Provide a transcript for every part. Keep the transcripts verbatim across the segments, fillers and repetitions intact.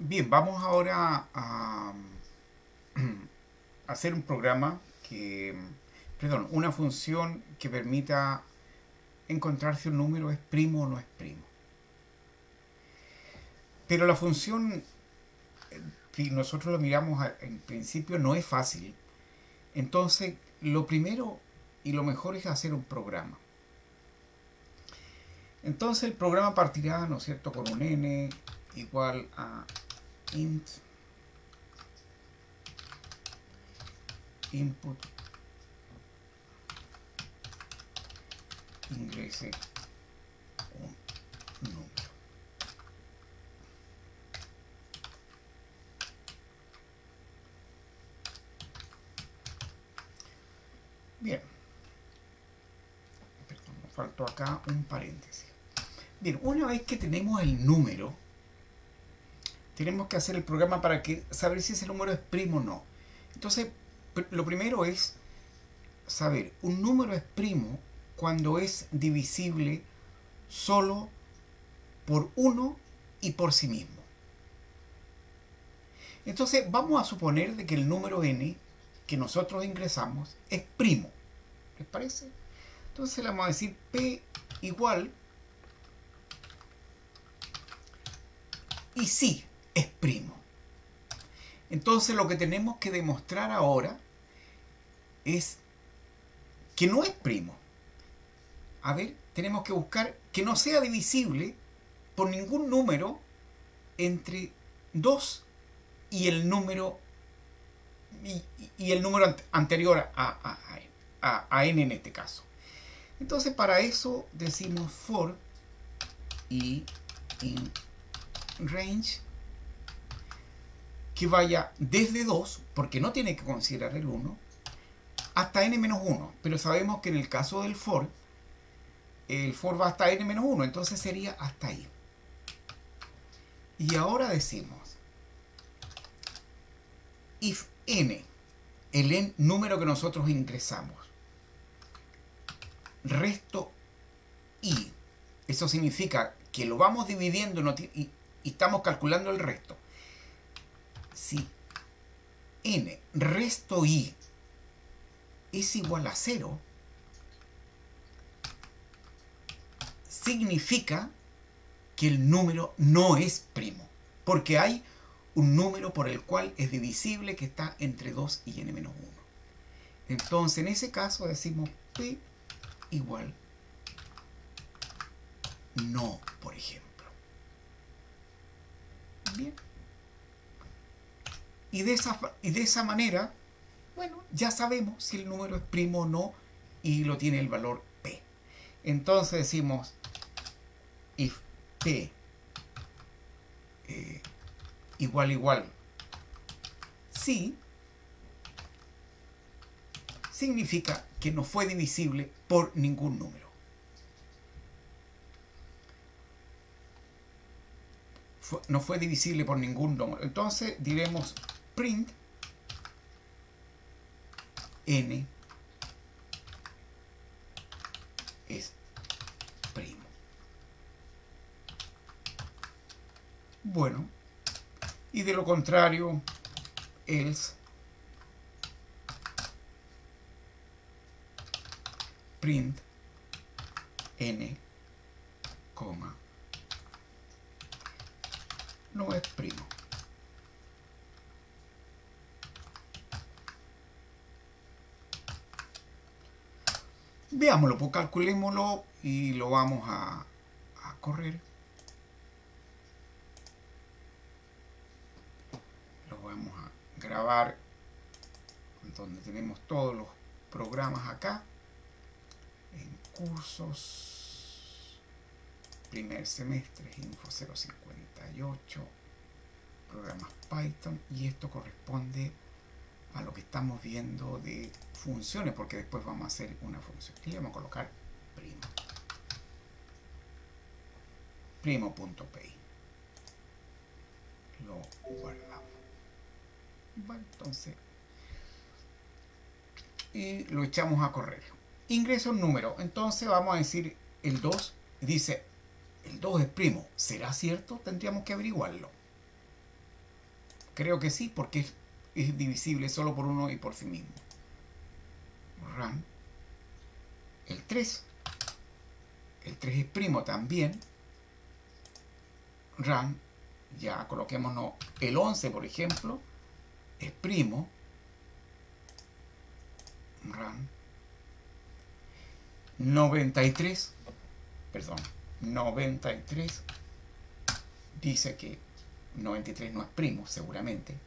Bien, vamos ahora a hacer un programa que, perdón, una función que permita encontrar si un número es primo o no es primo. Pero la función, si nosotros lo miramos a- en principio, no es fácil. Entonces, lo primero y lo mejor es hacer un programa. Entonces, el programa partirá, ¿no es cierto?, con un n igual a int input ingrese un número. Bien, perdón, me faltó acá un paréntesis. Bien, una vez que tenemos el número, tenemos que hacer el programa para que saber si ese número es primo o no. Entonces, pr- lo primero es saber, un número es primo cuando es divisible solo por uno y por sí mismo. Entonces, vamos a suponer de que el número n que nosotros ingresamos es primo. ¿Les parece? Entonces le vamos a decir p igual y sí es primo. Entonces lo que tenemos que demostrar ahora es que no es primo. A ver, tenemos que buscar que no sea divisible por ningún número entre dos y el número y, y el número anterior a, a, a, a n en este caso. Entonces para eso decimos for y in range que vaya desde dos, porque no tiene que considerar el uno, hasta n menos uno. Pero sabemos que en el caso del for, el for va hasta n menos uno, entonces sería hasta ahí. Y ahora decimos if n, el n número que nosotros ingresamos, resto i, eso significa que lo vamos dividiendo y, y estamos calculando el resto. Si n resto i es igual a cero, significa que el número no es primo, porque hay un número por el cual es divisible que está entre dos y n menos uno. Entonces en ese caso decimos p igual no, por ejemplo. Bien. Y de esa, y de esa manera, bueno, ya sabemos si el número es primo o no y lo tiene el valor p. Entonces decimos if p eh, igual igual sí, significa que no fue divisible por ningún número. Fue, no fue divisible por ningún número. Entonces diremos print n es primo. Bueno, y de lo contrario, else print n, coma, no es primo. Veámoslo, pues calculémoslo y lo vamos a, a correr. Lo vamos a grabar donde tenemos todos los programas acá. En cursos, primer semestre, Info cero cincuenta y ocho, programas Python, y esto corresponde a lo que estamos viendo de funciones, porque después vamos a hacer una función. Y le vamos a colocar primo. Primo.py. Lo guardamos. Bueno, entonces, y lo echamos a correr. Ingreso un número. Entonces vamos a decir el dos. Dice, el dos es primo. ¿Será cierto? Tendríamos que averiguarlo. Creo que sí, porque es, es divisible solo por uno y por sí mismo. Run. El tres. El tres es primo también. Run. Ya coloquémonos el once, por ejemplo. Es primo. Run. noventa y tres. Perdón. noventa y tres. Dice que noventa y tres no es primo, seguramente.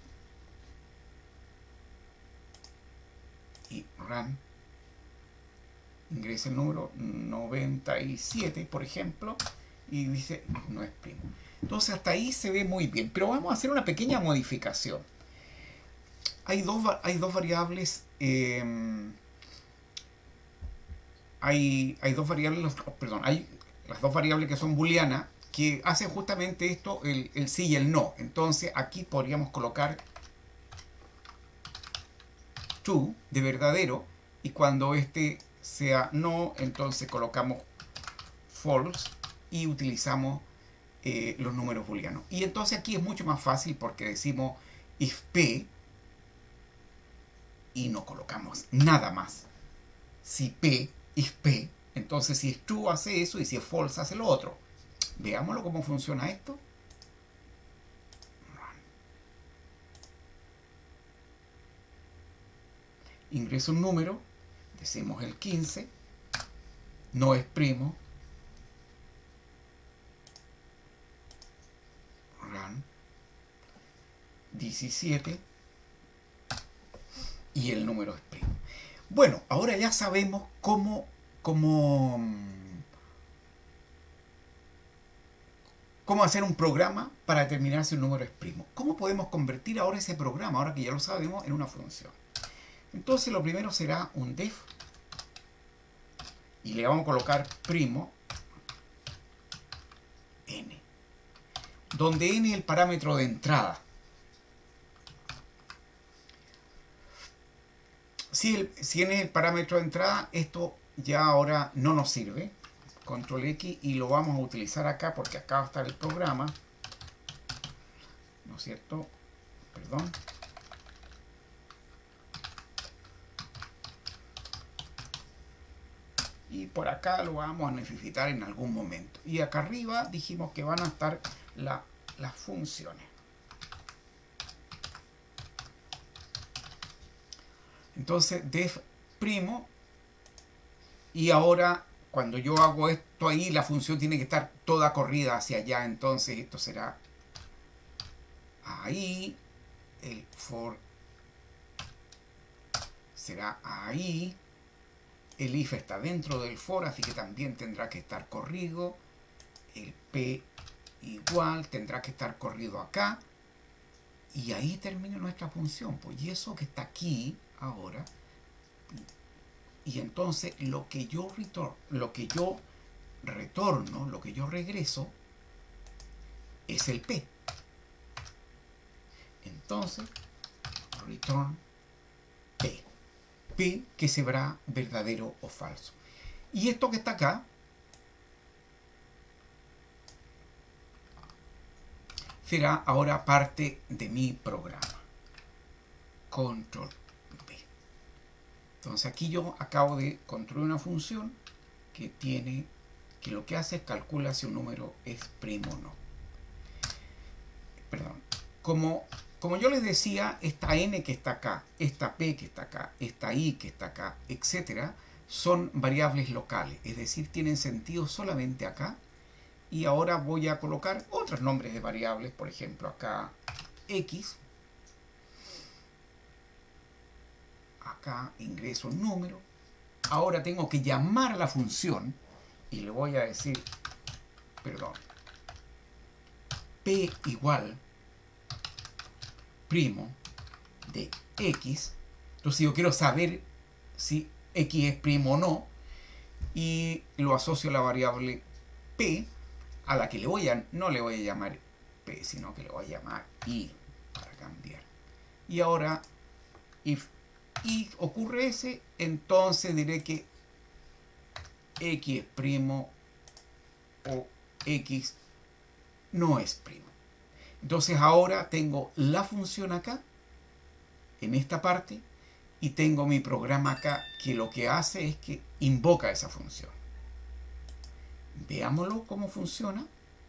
Y run. Ingresa el número noventa y siete, por ejemplo, y dice no es primo. Entonces hasta ahí se ve muy bien, pero vamos a hacer una pequeña modificación. Hay dos, hay dos variables, eh, hay, hay dos variables, perdón, hay las dos variables que son booleanas, que hacen justamente esto, el, el sí y el no. Entonces aquí podríamos colocar true, de verdadero, y cuando este sea no, entonces colocamos false y utilizamos eh, los números booleanos. Y entonces aquí es mucho más fácil porque decimos if p y no colocamos nada más. Si p, if p, entonces si es true hace eso y si es false hace lo otro. Veámoslo cómo funciona esto. Ingreso un número, decimos el quince, no es primo, run, diecisiete, y el número es primo. Bueno, ahora ya sabemos cómo, cómo, cómo hacer un programa para determinar si un número es primo. ¿Cómo podemos convertir ahora ese programa, ahora que ya lo sabemos, en una función? Entonces lo primero será un def y le vamos a colocar primo n, donde n es el parámetro de entrada. Si, el, si n es el parámetro de entrada, esto ya ahora no nos sirve. Control X y lo vamos a utilizar acá porque acá va a estar el programa, ¿no es cierto? Perdón. Y por acá lo vamos a necesitar en algún momento. Y acá arriba dijimos que van a estar la, las funciones. Entonces def primo, y ahora cuando yo hago esto ahí, la función tiene que estar toda corrida hacia allá. Entonces esto será ahí, el for será ahí. El if está dentro del for, así que también tendrá que estar corrido. El p igual tendrá que estar corrido acá. Y ahí termina nuestra función. Pues y eso que está aquí ahora. Y entonces lo que yo retorno, lo que yo retorno, lo que yo regreso, es el p. Entonces, return p. P que será verdadero o falso. Y esto que está acá será ahora parte de mi programa. Control P. Entonces aquí yo acabo de construir una función que tiene, que lo que hace es calcula si un número es primo o no. Perdón. Como Como yo les decía, esta n que está acá, esta p que está acá, esta i que está acá, etcétera, son variables locales, es decir, tienen sentido solamente acá. Y ahora voy a colocar otros nombres de variables, por ejemplo, acá x. Acá ingreso un número. Ahora tengo que llamar a la función y le voy a decir, perdón, p igual primo de x. Entonces yo quiero saber si x es primo o no, y lo asocio a la variable p, a la que le voy a, no le voy a llamar p, sino que le voy a llamar i para cambiar. Y ahora, if y ocurre ese, entonces diré que x es primo o x no es primo. Entonces ahora tengo la función acá, en esta parte, y tengo mi programa acá que lo que hace es que invoca esa función. Veámoslo cómo funciona.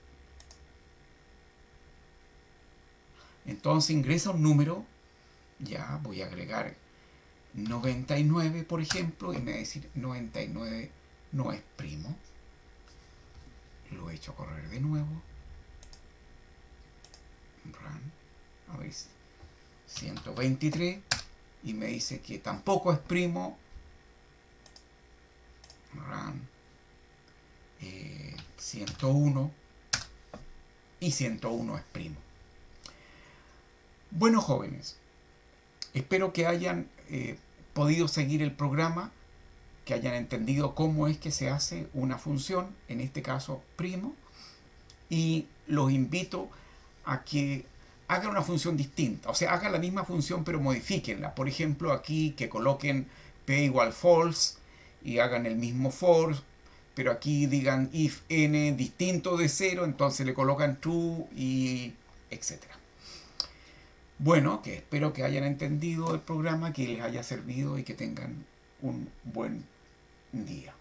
Entonces ingresa un número, ya voy a agregar noventa y nueve, por ejemplo, y me va a decir noventa y nueve no es primo. Lo he hecho correr de nuevo. Run. A ver, ciento veintitrés. Y me dice que tampoco es primo. Run. Eh, ciento uno. Y ciento uno es primo. Bueno, jóvenes, espero que hayan eh, podido seguir el programa, que hayan entendido cómo es que se hace una función, en este caso primo, y los invito a que hagan una función distinta, o sea, hagan la misma función pero modifíquenla. Por ejemplo, aquí que coloquen p igual false y hagan el mismo for, pero aquí digan if n distinto de cero, entonces le colocan true y etcétera. Bueno, que espero que hayan entendido el programa, que les haya servido y que tengan un buen día.